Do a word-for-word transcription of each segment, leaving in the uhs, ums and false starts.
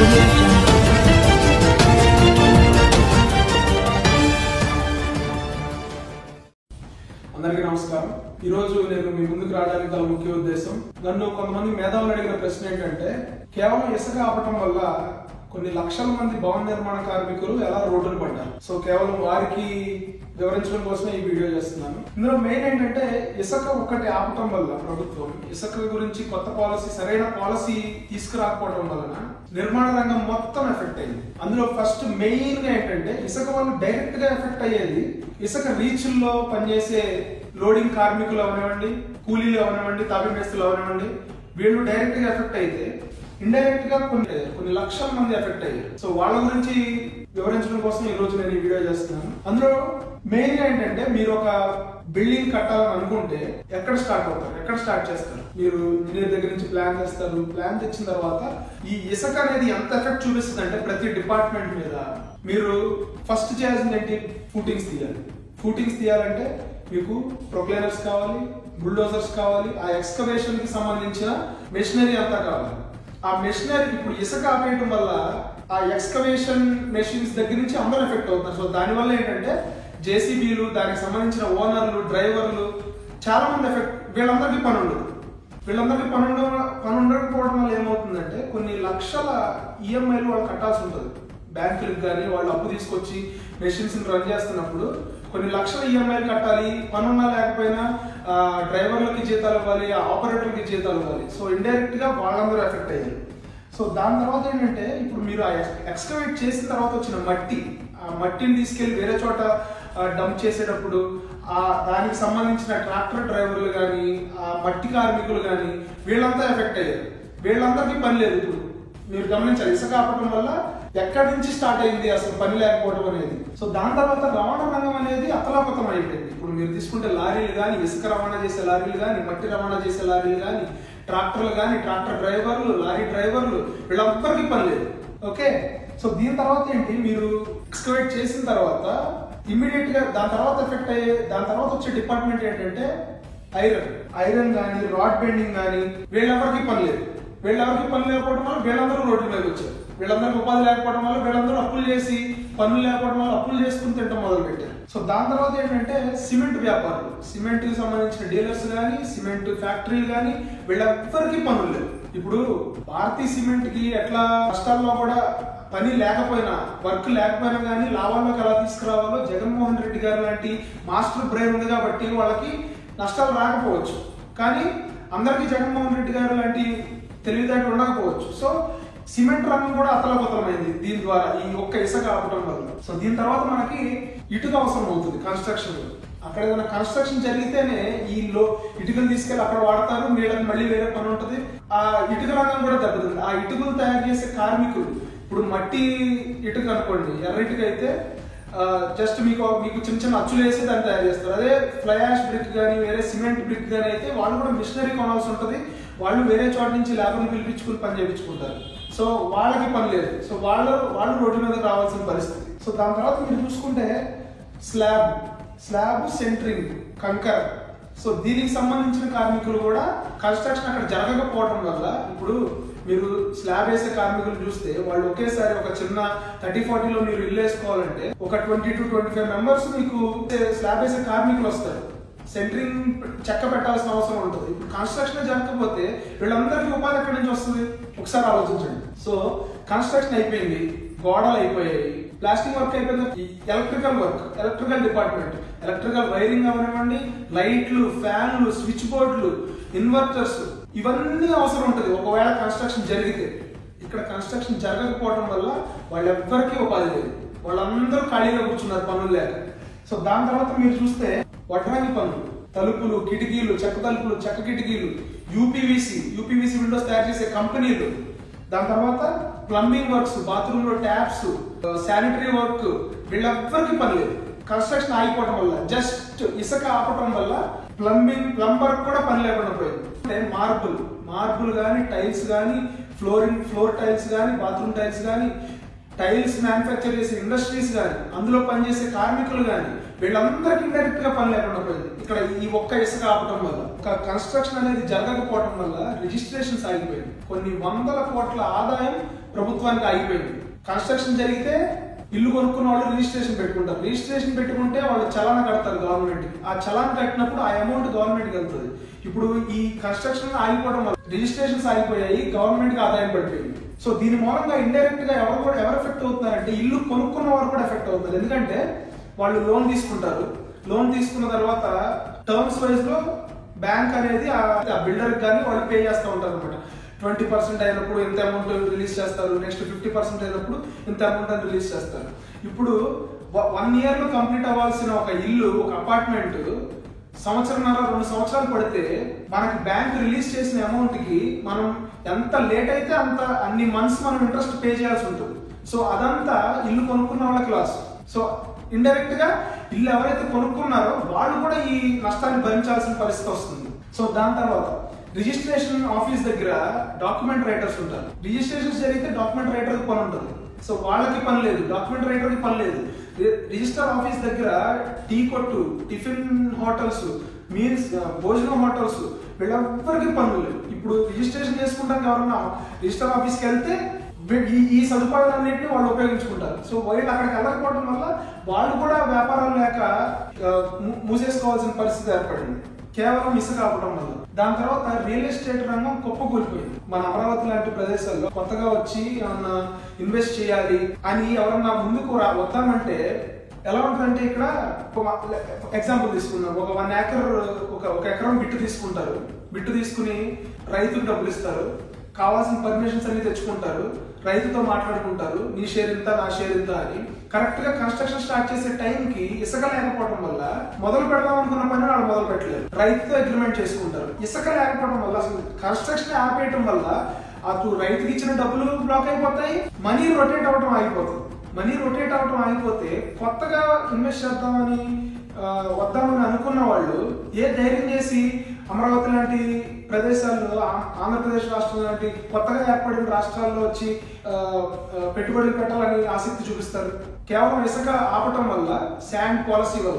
audio jungle. అందరికీ నమస్కారం. ఈ రోజు నేను మీ ముందుకు రావడానికి గల ముఖ్య ఉద్దేశం, నన్ను కొంతమంది మేధావులు అడిగిన ప్రశ్న ఏంటంటే, కేవలం ఇసుక ఆపటం వల్ల కొన్ని లక్షల మంది భవన నిర్మాణ కార్మికులు ఎలా రోడ్డును పడ్డారు. సో కేవలం వారికి వివరించడం కోసమే ఈ వీడియో చేస్తున్నాను. ఇందులో మెయిన్ ఏంటంటే, ఇసుక ఒక్కటి ఆపటం వల్ల ప్రభుత్వం ఇసుక గురించి కొత్త పాలసీ, సరైన పాలసీ తీసుకురాకపోవడం వలన నిర్మాణ రంగం మొత్తం ఎఫెక్ట్ అయింది. అందులో ఫస్ట్ మెయిన్ గా ఏంటంటే, ఇసుక వల్ల డైరెక్ట్ గా ఎఫెక్ట్ అయ్యేది ఇసుక రీచ్ల్లో పనిచేసే లోడింగ్ కార్మికులు అవనివ్వండి, కూలీలు అవనివ్వండి, తాపీ మేస్తులు అవనివ్వండి, వీళ్ళు డైరెక్ట్ గా ఎఫెక్ట్ అయితే ఇండైరెక్ట్ గా కొన్ని కొన్ని లక్షల మంది ఎఫెక్ట్ అయ్యారు. సో వాళ్ళ గురించి వివరించడం కోసం ఈ రోజు నేను ఈ వీడియో చేస్తున్నాను. అందులో మెయిన్ గా ఏంటంటే, మీరు ఒక బిల్డింగ్ కట్టాలని అనుకుంటే ఎక్కడ స్టార్ట్ అవుతారు, ఎక్కడ స్టార్ట్ చేస్తారు? మీరు ఇంజనీర్ దగ్గర నుంచి ప్లాన్ చేస్తారు. ప్లాన్ తెచ్చిన తర్వాత ఈ ఇసుక అనేది ఎంత ఎఫెక్ట్ చూపిస్తుంది అంటే ప్రతి డిపార్ట్మెంట్ మీద, మీరు ఫస్ట్ చేయాల్సింది ఏంటి? ఫూటింగ్స్ తీయాలి. ఫూటింగ్స్ తీయాలంటే మీకు ప్రొక్లైనర్స్ కావాలి, బుల్డోజర్స్ కావాలి, ఆ ఎక్స్కవేషన్ కి సంబంధించిన మెషినరీ అంతా కావాలి. ఆ మెషినరీ ఇప్పుడు ఇసుక ఆపేయడం వల్ల ఆ ఎక్స్కవేషన్ మెషిన్స్ దగ్గర నుంచి అందరూ ఎఫెక్ట్ అవుతున్నారు. సో దానివల్ల ఏంటంటే జేసీబీలు, దానికి సంబంధించిన ఓనర్లు, డ్రైవర్లు, చాలా మంది ఎఫెక్ట్. వీళ్ళందరికీ పని ఉండదు. వీళ్ళందరికీ పని ఉండ పని ఉండకపోవడం వల్ల ఏమవుతుందంటే, కొన్ని లక్షల ఈఎంఐలు వాళ్ళు కట్టాల్సి ఉంటుంది. బ్యాంకులకు కానీ వాళ్ళు అప్పు తీసుకొచ్చి మెషిన్స్ రన్ చేస్తున్నప్పుడు కొన్ని లక్షల ఈఎంఐలు కట్టాలి. పనున్నా లేకపోయినా డ్రైవర్లకి జీతాలు ఇవ్వాలి, ఆపరేటర్లకి జీతాలు ఇవ్వాలి. సో ఇండైరెక్ట్ గా వాళ్ళందరూ ఎఫెక్ట్ అయ్యారు. సో దాని తర్వాత ఏంటంటే, ఇప్పుడు మీరు ఆ ఎక్స్కవేట్ చేసిన తర్వాత వచ్చిన మట్టి, ఆ మట్టిని తీసుకెళ్లి వేరే చోట డంప్ చేసేటప్పుడు ఆ దానికి సంబంధించిన ట్రాక్టర్ డ్రైవర్లు కానీ, ఆ మట్టి కార్మికులు కానీ, వీళ్ళంతా ఎఫెక్ట్ అయ్యారు. వీళ్ళందరికీ పని లేదు. ఇప్పుడు మీరు గమనించాలి, ఇసుక ఆపటం వల్ల ఎక్కడి నుంచి స్టార్ట్ అయింది అసలు పని లేకపోవడం అనేది. సో దాని తర్వాత రవాణా రంగం అనేది అతలాకుతం అయిపోయింది. ఇప్పుడు మీరు తీసుకుంటే లారీలు కానీ, ఇసుక రవాణా చేసే లారీలు కానీ, మట్టి రవాణా చేసే లారీలు కానీ, ట్రాక్టర్లు కానీ, ట్రాక్టర్ డ్రైవర్లు, లారీ డ్రైవర్లు, వీళ్ళందరికీ పని లేదు. ఓకే, సో దీని తర్వాత ఏంటి, మీరు ఎక్స్కవేట్ చేసిన తర్వాత ఇమ్మీడియట్ గా దాని తర్వాత ఎఫెక్ట్ అయ్యే దాని తర్వాత వచ్చే డిపార్ట్మెంట్ ఏంటంటే ఐరన్. ఐరన్ కానీ, రాడ్ బెండింగ్ కానీ, వీళ్ళెవరికి పని లేదు. వీళ్ళెవరికి పని లేకపోవడం వల్ల వీళ్ళందరూ రోడ్ల మీద వచ్చారు. వీళ్ళందరికీ ఉపాధి లేకపోవడం వల్ల వీళ్ళందరూ అప్పులు చేసి, పనులు లేకపోవడం వల్ల అప్పులు చేసుకుని తింటాం మొదలు పెట్టారు. సో దాని తర్వాత ఏంటంటే సిమెంట్ వ్యాపారులు, సిమెంట్ కి సంబంధించిన డీలర్స్ కానీ, సిమెంట్ ఫ్యాక్టరీలు కానీ, వీళ్ళెవ్వరికి పనులు లేవు. ఇప్పుడు భారతీయ సిమెంట్ కి ఎట్లా కష్టాల్లో కూడా పని లేకపోయినా, వర్క్ లేకపోయినా కానీ లాభాల్లోకి ఎలా తీసుకురావాలో జగన్మోహన్ రెడ్డి గారు లాంటి మాస్టర్ బ్రెయిన్ ఉంది కాబట్టి వాళ్ళకి నష్టాలు రాకపోవచ్చు. కానీ అందరికీ జగన్మోహన్ రెడ్డి గారు లాంటి తెలివితేటలు ఉండకపోవచ్చు. సో సిమెంట్ రంగం కూడా అతలకుతలమైంది దీని ద్వారా, ఈ ఒక్క ఇసుక ఆపటం వల్ల. సో దీని తర్వాత మనకి ఇటుక అవసరం అవుతుంది కన్స్ట్రక్షన్. అక్కడ ఏదైనా కన్స్ట్రక్షన్ జరిగితేనే ఈ లో ఇటుకలు తీసుకెళ్లి అక్కడ వాడతారు, వీళ్ళకి మళ్ళీ వేరే పని ఉంటుంది. ఆ ఇటుక రంగం కూడా దెబ్బతింది. ఆ ఇటుకలు తయారు చేసే కార్మికులు, ఇప్పుడు మట్టి ఇటుక అనుకోండి, ఎర్ర ఇటుక అయితే జస్ట్ మీకు మీకు చిన్న చిన్న అచ్చులు వేసి దాన్ని తయారు చేస్తారు. అదే ఫ్లై యాష్ బ్రిక్ కానీ, వేరే సిమెంట్ బ్రిక్ కానీ అయితే వాళ్ళు కూడా మిషనరీ కొనాల్సి ఉంటుంది. వాళ్ళు వేరే చోట నుంచి లేబర్ని పిలిపించుకుని పని చేయించుకుంటారు. సో వాళ్ళకి పని లేదు. సో వాళ్ళు వాళ్ళు రోడ్డు మీద రావాల్సిన పరిస్థితి. సో దాని తర్వాత మీరు చూసుకుంటే స్లాబ్ స్లాబ్ సెంటరింగ్, కంకర్. సో దీనికి సంబంధించిన కార్మికులు కూడా కన్స్ట్రక్షన్ అక్కడ జరగకపోవడం వల్ల, ఇప్పుడు మీరు స్లాబ్ వేసే కార్మికులు చూస్తే వాళ్ళు ఒకేసారి ఒక చిన్న థర్టీ ఫార్టీలో మీరు ఇల్లు వేసుకోవాలంటే ఒక twenty two twenty five members మీకు స్లాబ్ వేసే కార్మికులు వస్తారు. సెంటరింగ్ చెక్క పెట్టాల్సిన అవసరం ఉంటుంది. ఇప్పుడు కన్స్ట్రక్షన్ జరగకపోతే వీళ్ళందరికీ ఉపాధి ఎక్కడి నుంచి వస్తుంది? ఒకసారి ఆలోచించండి. సో కన్స్ట్రక్షన్ అయిపోయింది, గోడలు అయిపోయాయి, ప్లాస్టింగ్ వర్క్ అయిపోయింది, electrical work, electrical department, electrical wiring అవనివ్వండి, లైట్లు, ఫ్యాన్లు, స్విచ్ బోర్డులు, ఇన్వర్టర్స్, ఇవన్నీ అవసరం ఉంటుంది ఒకవేళ కన్స్ట్రక్షన్ జరిగితే. ఇక్కడ కన్స్ట్రక్షన్ జరగకపోవడం వల్ల వాళ్ళెవ్వరికీ ఉపాధి లేదు. వాళ్ళందరూ ఖాళీగా కూర్చున్నారు పనులు లేక. సో దాని తర్వాత మీరు చూస్తే వడ్రంగి పనులు, తలుపులు, కిటికీలు, చెక్క తలుపులు, చెక్క కిటికీలు, యూపీవీసీ యూపీవీసీ విండోస్ తయారు చేసే కంపెనీలు, దాని తర్వాత ప్లంబింగ్ వర్క్స్, బాత్రూమ్ లో ట్యాప్స్, శానిటరీ వర్క్, వీళ్ళెవ్వరికి పని లేదు కన్స్ట్రక్షన్ ఆగిపోవడం వల్ల. జస్ట్ ఇసుక ఆపటం వల్ల ప్లంబింగ్ ప్లంబర్ కూడా పని లేకుండా పోయింది. అంటే మార్బుల్ మార్బుల్ కానీ, టైల్స్ కానీ, ఫ్లోరింగ్ ఫ్లోర్ టైల్స్ కానీ, బాత్రూమ్ టైల్స్ కానీ, టైల్స్ మ్యానుఫ్యాక్చర్ చేసే ఇండస్ట్రీస్ కానీ, అందులో పనిచేసే కార్మికులు కానీ, వీళ్ళందరికీ ఇండైరెక్ట్ గా పని లేకుండా పోయింది ఇక్కడ ఈ ఒక్క ఇసుక ఆపటం వల్ల. ఒక కన్స్ట్రక్షన్ అనేది జరగకపోవడం వల్ల రిజిస్ట్రేషన్స్ ఆగిపోయింది. కొన్ని వందల కోట్ల ఆదాయం ప్రభుత్వానికి ఆగిపోయింది. కన్స్ట్రక్షన్ జరిగితే ఇల్లు కొనుక్కున్న వాళ్ళు రిజిస్ట్రేషన్ పెట్టుకుంటారు. రిజిస్ట్రేషన్ పెట్టుకుంటే వాళ్ళు చలానా కడతారు గవర్నమెంట్ కి. ఆ చలాన్ కట్టినప్పుడు ఆ అమౌంట్ గవర్నమెంట్ కి వెళ్తుంది. ఇప్పుడు ఈ కన్స్ట్రక్షన్ ఆగిపోవడం వల్ల రిజిస్ట్రేషన్స్ ఆగిపోయాయి, గవర్నమెంట్ కి ఆదాయం పడిపోయింది. సో దీని మూలంగా ఇండైరెక్ట్ గా ఎవరు కూడా ఎవరు ఎఫెక్ట్ అవుతున్నారంటే ఇల్లు కొనుక్కున్న వారు కూడా ఎఫెక్ట్ అవుతున్నారు. ఎందుకంటే వాళ్ళు లోన్ తీసుకుంటారు. లోన్ తీసుకున్న తర్వాత టర్మ్స్ వైజ్ లో బ్యాంక్ అనేది ఆ బిల్డర్ కానీ వాళ్ళు పే చేస్తూ ఉంటారు అనమాట. ట్వంటీ పర్సెంట్ అయినప్పుడు ఇంత అమౌంట్ రిలీజ్ చేస్తారు, నెక్స్ట్ ఫిఫ్టీ పర్సెంట్ అయినప్పుడు ఇంత అమౌంట్ అని రిలీజ్ చేస్తారు. ఇప్పుడు వన్ ఇయర్ లో కంప్లీట్ అవ్వాల్సిన ఒక ఇల్లు, ఒక అపార్ట్మెంట్ సంవత్సరంన్నర రెండు సంవత్సరాలు పడితే మనకి బ్యాంక్ రిలీజ్ చేసిన అమౌంట్ కి మనం ఎంత లేట్ అయితే అంత అన్ని మంత్స్ మనం ఇంట్రెస్ట్ పే చేయాల్సి ఉంటుంది. సో అదంతా ఇల్లు కొనుక్కున్న వాళ్ళకి లాస్. సో ఇండైరెక్ట్ గా ఇల్లు ఎవరైతే కొనుక్కున్నారో వాళ్ళు కూడా ఈ నష్టాన్ని భరించాల్సిన పరిస్థితి వస్తుంది. సో దాని తర్వాత రిజిస్ట్రేషన్ ఆఫీస్ దగ్గర డాక్యుమెంట్ రైటర్స్ ఉంటారు. రిజిస్ట్రేషన్ జరిగితే డాక్యుమెంట్ రైటర్ పని ఉంటుంది. సో వాళ్ళకి పని లేదు, డాక్యుమెంట్ రైటర్ కి పని లేదు. రిజిస్టర్ ఆఫీస్ దగ్గర టీ కొట్టు, టిఫిన్ హోటల్స్, మీల్స్ భోజనం హోటల్స్, వీళ్ళెవ్వరికి పనులు లేవు. ఇప్పుడు రిజిస్ట్రేషన్ చేసుకుంటానికి ఎవరన్నా రిజిస్టర్ ఆఫీస్కి వెళ్తే ఈ ఈ సదుపాయాలన్నింటినీ వాళ్ళు ఉపయోగించుకుంటారు. సో వాళ్ళు అక్కడికి వెళ్ళకపోవడం వల్ల వాళ్ళు కూడా వ్యాపారాలు లేక మూసేసుకోవాల్సిన పరిస్థితి ఏర్పడింది కేవలం ఇసుక ఆపడం వల్ల. దాని తర్వాత రియల్ ఎస్టేట్ రంగం కుప్పకూలిపోయింది. మన అమరావతి లాంటి ప్రదేశాల్లో కొత్తగా వచ్చి ఏమన్నా ఇన్వెస్ట్ చేయాలి అని ఎవరన్నా ముందుకు వద్దామంటే ఎలా ఉంటుందంటే, ఇక్కడ ఎగ్జాంపుల్ తీసుకుందాం. ఒక వన్ ఏకర్ ఒక ఒక ఎకరం బిట్టు తీసుకుంటారు. బిట్టు తీసుకుని రైతుకు డబ్బులు ఇస్తారు, కావాల్సిన పర్మిషన్స్ అన్ని తెచ్చుకుంటారు, రైతుతో మాట్లాడుకుంటారు, నీ షేర్ ఇంత నా షేర్ ఇంత అని. కరెక్ట్ గా కన్స్ట్రక్షన్ స్టార్ట్ చేసే టైం కి ఇసుక లేకపోవడం వల్ల మొదలు పెడదాం అనుకున్న పని వాళ్ళు మొదలు పెట్టలేదు, రైతుతో అగ్రిమెంట్ చేసుకుంటారు. ఇసుక లేకపోవడం వల్ల అసలు కన్స్ట్రక్షన్ ఆపేయటం వల్ల అటు రైతుకి ఇచ్చిన డబ్బులు బ్లాక్ అయిపోతాయి, మనీ రొటేట్ అవడం ఆగిపోతుంది. మనీ రొటేట్ అవడం ఆగిపోతే కొత్తగా ఇన్వెస్ట్ చేద్దామని వద్దామని అనుకున్న వాళ్ళు ఏ ధైర్యం చేసి అమరావతి లాంటి ప్రదేశాల్లో, ఆంధ్రప్రదేశ్ రాష్ట్రం లాంటి కొత్తగా ఏర్పడిన రాష్ట్రాల్లో వచ్చి పెట్టుబడులు పెట్టాలని ఆసక్తి చూపిస్తారు? కేవలం ఇసుక ఆపటం వల్ల, శాండ్ పాలసీ వల్ల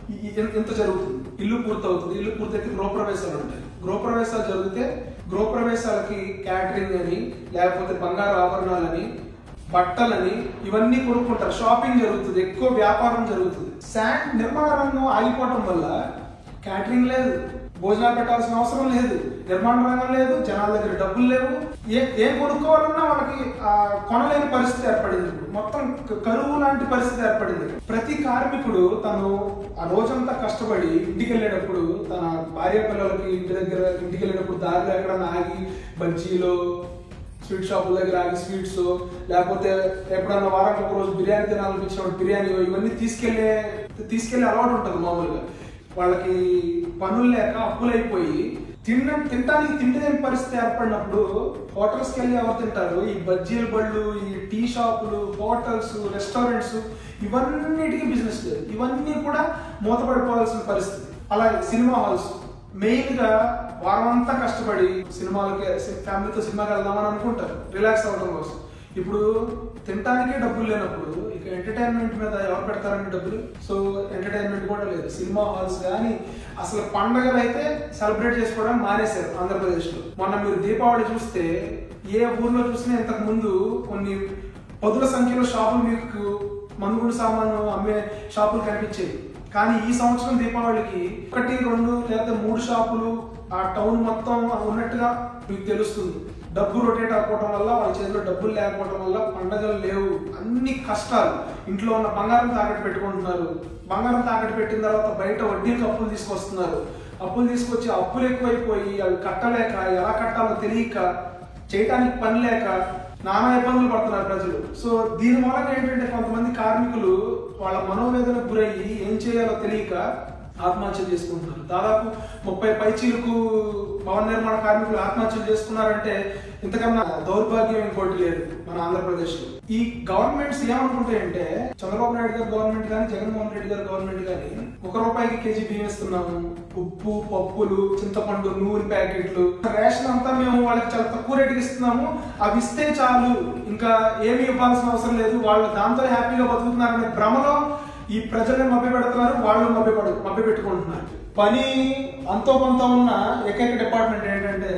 ఇంత జరుగుతుంది. ఇల్లు పూర్తవుతుంది, ఇల్లు పూర్తయితే గృహప్రవేశాలు ఉంటాయి. గృహప్రవేశాలు జరిగితే గృహప్రవేశాలకి క్యాటరింగ్ అని, లేకపోతే బంగారు ఆభరణాలని, బట్టలని ఇవన్నీ కొనుక్కుంటారు. షాపింగ్ జరుగుతుంది, ఎక్కువ వ్యాపారం జరుగుతుంది. శాండ్ నిర్మాణ రంగం ఆగిపోవడం వల్ల క్యాటరింగ్ లేదు, భోజనాలు పెట్టాల్సిన అవసరం లేదు, నిర్మాణ రంగం లేదు, జనాల దగ్గర డబ్బులు లేవు, ఏ ఏం కొనుక్కోవాలన్నా వాళ్ళకి కొనలేని పరిస్థితి ఏర్పడింది. మొత్తం కరువు లాంటి పరిస్థితి ఏర్పడింది. ప్రతి కార్మికుడు తను ఆ రోజంతా కష్టపడి ఇంటికి వెళ్ళేటప్పుడు తన భార్య పిల్లలకి ఇంటి దగ్గర ఇంటికి వెళ్ళేటప్పుడు దారిలో ఎక్కడన్నా ఆగి బజ్జీలో, స్వీట్ షాపుల దగ్గర ఆగి స్వీట్స్, లేకపోతే ఎప్పుడన్నా వారానికి ఒక రోజు బిర్యానీ తినాలనిపించినప్పుడు బిర్యానీ, ఇవన్నీ తీసుకెళ్లే తీసుకెళ్లే అలవాటు ఉంటుంది మామూలుగా. వాళ్ళకి పనులు లేక అప్పులైపోయి తిన్న తినడానికి తిండి లేని పరిస్థితి ఏర్పడినప్పుడు హోటల్స్కి వెళ్ళి ఎవరు తింటారు? ఈ బజ్జీల బళ్ళు, ఈ టీ షాపులు, హోటల్స్, రెస్టారెంట్స్, ఇవన్నిటికీ బిజినెస్ లేదు. ఇవన్నీ కూడా మూతపడిపోవాల్సిన పరిస్థితి. అలాగే సినిమా హాల్స్, మెయిన్ గా వారం అంతా కష్టపడి సినిమాలకి ఫ్యామిలీతో సినిమాకి వెళ్దామని అనుకుంటారు రిలాక్స్ అవ్వడం కోసం. ఇప్పుడు తినడానికే డబ్బులు లేనప్పుడు ఇక ఎంటర్టైన్మెంట్ మీద ఎవరు పెడతారండి డబ్బులు? సో ఎంటర్టైన్మెంట్ కూడా లేదు. సినిమా హాల్స్ కానీ అసలు పండగలు అయితే సెలబ్రేట్ చేసుకోవడానికి మానేశారు ఆంధ్రప్రదేశ్ లో. మొన్న మీరు దీపావళి చూస్తే ఏ ఊర్లో చూసినా ఇంతకు ముందు కొన్ని పదుల సంఖ్యలో షాపులు మీకు మందుగుడు సామాను అమ్మే షాపులు కనిపించేవి. కానీ ఈ సంవత్సరం దీపావళికి ఒకటి రెండు లేదా మూడు షాపులు ఆ టౌన్ మొత్తం ఉన్నట్టుగా మీకు తెలుస్తుంది. డబ్బు రొటేట్ అవ్వడం వల్ల, వాళ్ళ చేతిలో డబ్బులు లేకపోవడం వల్ల పండగలు లేవు, అన్ని కష్టాలు. ఇంట్లో ఉన్న బంగారం తాకట్టు పెట్టుకుంటున్నారు. బంగారం తాకట్టు పెట్టిన తర్వాత బయట వడ్డీలకు అప్పులు తీసుకొస్తున్నారు. అప్పులు తీసుకొచ్చి అప్పులు ఎక్కువైపోయి అవి కట్టలేక, ఎలా కట్టాలో తెలియక, చేయటానికి పని లేక నానా ఇబ్బందులు పడుతున్నారు ప్రజలు. సో దీని మూలంగా ఏంటంటే కొంతమంది కార్మికులు వాళ్ళ మనోవేదనకు గురయ్యి ఏం చేయాలో తెలియక ఆత్మహత్యలు చేసుకుంటున్నారు. దాదాపు ముప్పై పైచీలకు భవన నిర్మాణ కార్మికులు ఆత్మహత్యలు చేసుకున్నారంటే ఇంతకన్నా దౌర్భాగ్యం ఇంకోటి లేదు మన ఆంధ్రప్రదేశ్ లో. ఈ గవర్నమెంట్స్ ఏమనుకుంటాయంటే చంద్రబాబు నాయుడు గారు గవర్నమెంట్ కానీ జగన్మోహన్ రెడ్డి గారు గవర్నమెంట్ కానీ ఒక రూపాయికి కేజీ బియ్యం ఇస్తున్నాము, ఉప్పు పప్పులు చింతపండు నూనె ప్యాకెట్లు రేషన్ అంతా మేము వాళ్ళకి చాలా తక్కువ రేటుకి ఇస్తున్నాము, అవి ఇస్తే చాలు ఇంకా ఏమీ ఇవ్వాల్సిన అవసరం లేదు, వాళ్ళు దాంతో హ్యాపీగా బతుకుతున్నారనే భ్రమలో ఈ ప్రజల్ని మభ్య పెడుతున్నారు, వాళ్ళు మభ్య పడు మభ్య పెట్టుకుంటున్నారు. పని అంతో కొంత ఉన్న ఏకైక డిపార్ట్మెంట్ ఏంటంటే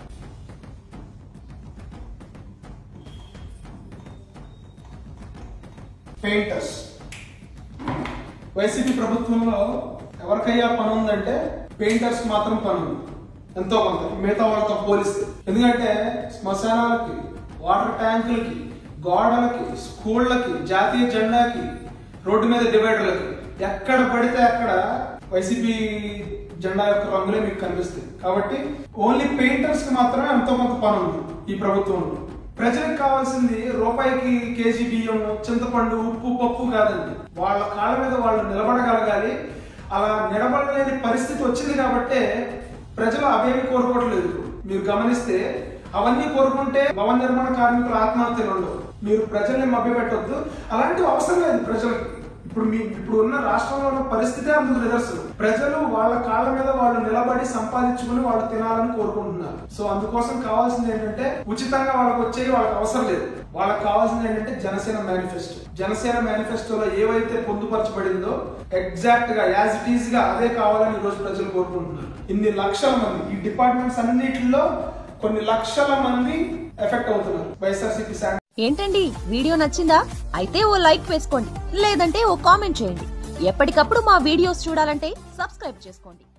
పెయింటర్స్. వైసీపీ ప్రభుత్వంలో ఎవరికయ్యా పని ఉందంటే పెయింటర్స్ మాత్రం పని ఉంది, ఎంతో కొంత మిగతా వాళ్ళతో పోలిస్తే. ఎందుకంటే శ్మశానాలకి, వాటర్ ట్యాంకులకి, గోడలకి, స్కూళ్ళకి, జాతీయ జెండాకి, రోడ్డు మీద డివైడర్లకి ఎక్కడ పడితే అక్కడ వైసీపీ జెండా యొక్క రంగులే మీకు కనిపిస్తాయి. కాబట్టి ఓన్లీ పెయింటర్స్ కి మాత్రమే ఎంతో కొంత పని ఉంది ఈ ప్రభుత్వంలో. ప్రజలకు కావాల్సింది రూపాయికి కేజీ బియ్యం, చింతపండు, ఉప్పు పప్పు కాదండి. వాళ్ళ కాళ్ళ మీద వాళ్ళు నిలబడగలగాలి. అలా నిలబడలేని పరిస్థితి వచ్చింది కాబట్టే ప్రజలు అవేమి కోరుకోవట్లేదు. మీరు గమనిస్తే అవన్నీ కోరుకుంటే భవన నిర్మాణ కార్మికుల ఆత్మహత్యలు ఉండవు. మీరు ప్రజల్ని మభ్య పెట్టొద్దు, అలాంటివి అవసరం లేదు ప్రజలకి. ఇప్పుడు మీ ఇప్పుడు ఉన్న రాష్ట్రంలో ఉన్న పరిస్థితి అందుకు నిదర్శనం. ప్రజలు వాళ్ళ కాళ్ళ మీద వాళ్ళు నిలబడి సంపాదించుకుని వాళ్ళు తినాలని కోరుకుంటున్నారు. సో అందుకోసం కావాల్సింది ఏంటంటే ఉచితంగా వాళ్ళకి వచ్చేవి వాళ్ళకి అవసరం లేదు. వాళ్ళకి కావాల్సింది ఏంటంటే జనసేన మేనిఫెస్టో. జనసేన మేనిఫెస్టోలో ఏవైతే పొందుపరచబడిందో ఎగ్జాక్ట్ గా యాజ్ ఇట్ ఈజ్ గా అదే కావాలని ఈ రోజు ప్రజలు కోరుకుంటున్నారు. ఇన్ని లక్షల మంది ఈ డిపార్ట్మెంట్స్ అన్నిటిలో కొన్ని లక్షల మంది ఎఫెక్ట్ అవుతున్నారు వైఎస్ఆర్సీపీ. ఏంటండి వీడియో నచ్చిందా? అయితే ఓ లైక్ వేసుకోండి, లేదంటే ఓ కామెంట్ చేయండి. ఎప్పటికప్పుడు మా వీడియోస్ చూడాలంటే సబ్స్క్రైబ్ చేసుకోండి.